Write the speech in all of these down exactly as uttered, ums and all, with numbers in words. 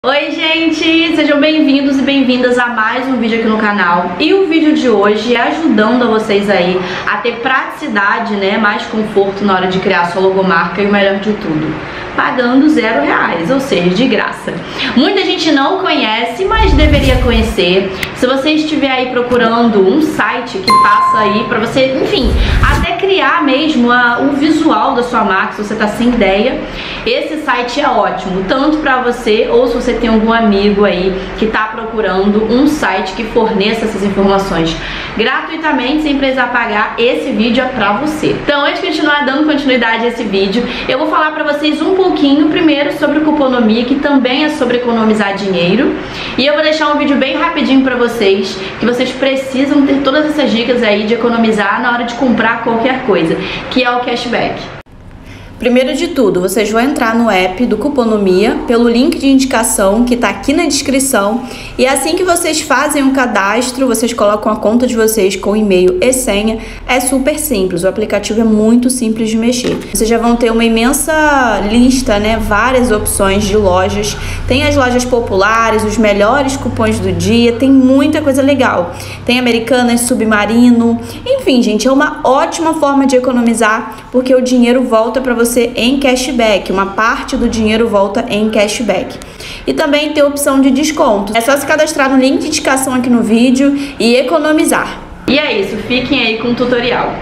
Oi gente, sejam bem-vindos e bem-vindas a mais um vídeo aqui no canal. E o vídeo de hoje é ajudando a vocês aí a ter praticidade, né, mais conforto na hora de criar sua logomarca e o melhor de tudo, pagando zero reais, ou seja, de graça. Muita gente não conhece, mas deveria conhecer. Se você estiver aí procurando um site que passa aí pra você, enfim, até criar mesmo a, o visual da sua marca, se você tá sem ideia, esse site é ótimo, tanto pra você ou se você tem algum amigo aí que tá procurando um site que forneça essas informações gratuitamente, sem precisar pagar. Esse vídeo é pra você. Então, antes de continuar dando continuidade a esse vídeo, eu vou falar pra vocês um pouquinho primeiro sobre o Cuponomia, que também é sobre economizar dinheiro, e eu vou deixar um vídeo bem rapidinho pra vocês, que vocês precisam ter todas essas dicas aí de economizar na hora de comprar qualquer coisa, que é o cashback. Primeiro de tudo, vocês vão entrar no app do Cuponomia pelo link de indicação que tá aqui na descrição, e assim que vocês fazem um cadastro, vocês colocam a conta de vocês com e-mail e senha. É super simples, o aplicativo é muito simples de mexer. Vocês já vão ter uma imensa lista, né, várias opções de lojas. Tem as lojas populares, os melhores cupons do dia, tem muita coisa legal. Tem Americanas, Submarino, enfim, gente, é uma ótima forma de economizar, porque o dinheiro volta para você em cashback, uma parte do dinheiro volta em cashback. E também tem a opção de desconto. É só se cadastrar no link de indicação aqui no vídeo e economizar. E é isso, fiquem aí com o tutorial.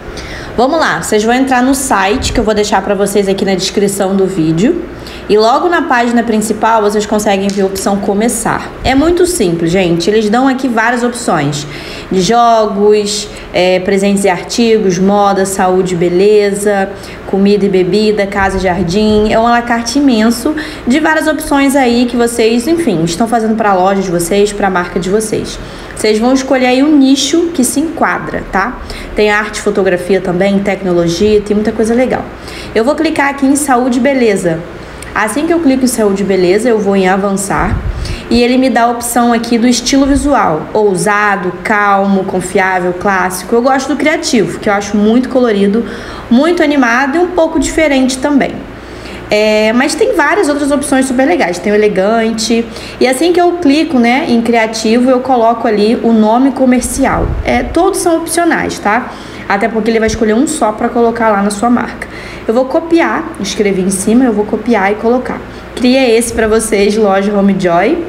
Vamos lá, vocês vão entrar no site que eu vou deixar para vocês aqui na descrição do vídeo. E logo na página principal vocês conseguem ver a opção começar. É muito simples, gente. Eles dão aqui várias opções de jogos, é, presentes e artigos, moda, saúde e beleza, comida e bebida, casa e jardim. É um à la carte imenso de várias opções aí que vocês, enfim, estão fazendo para a loja de vocês, para a marca de vocês. Vocês vão escolher aí um nicho que se enquadra, tá? Tem arte, fotografia também, tecnologia, tem muita coisa legal. Eu vou clicar aqui em saúde e beleza. Assim que eu clico em saúde e beleza, eu vou em avançar e ele me dá a opção aqui do estilo visual: ousado, calmo, confiável, clássico. Eu gosto do criativo, que eu acho muito colorido, muito animado e um pouco diferente também. É, mas tem várias outras opções super legais. Tem o elegante. E assim que eu clico, né, em criativo, eu coloco ali o nome comercial. É, todos são opcionais, tá? Até porque ele vai escolher um só para colocar lá na sua marca. Eu vou copiar, escrevi em cima, eu vou copiar e colocar. Cria esse para vocês, loja Homejoy.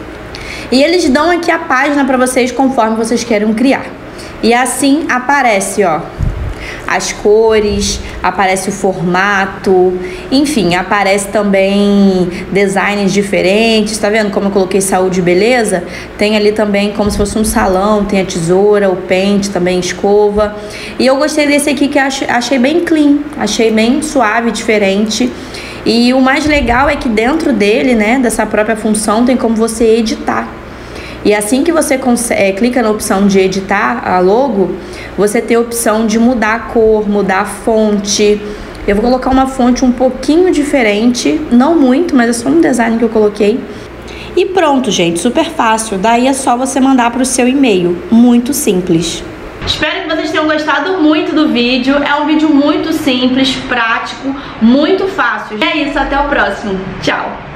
E eles dão aqui a página para vocês conforme vocês querem criar. E assim aparece, ó, as cores, aparece o formato, enfim, aparece também designs diferentes. Tá vendo como eu coloquei saúde e beleza? Tem ali também como se fosse um salão, tem a tesoura, o pente, também escova. E eu gostei desse aqui, que achei, achei bem clean, achei bem suave, diferente. E o mais legal é que dentro dele, né, dessa própria função, tem como você editar. E assim que você é, clica na opção de editar a logo, você tem a opção de mudar a cor, mudar a fonte. Eu vou colocar uma fonte um pouquinho diferente, não muito, mas é só um design que eu coloquei. E pronto, gente, super fácil. Daí é só você mandar para o seu e-mail, muito simples. Espero que vocês tenham gostado muito do vídeo. É um vídeo muito simples, prático, muito fácil. É isso, até o próximo. Tchau!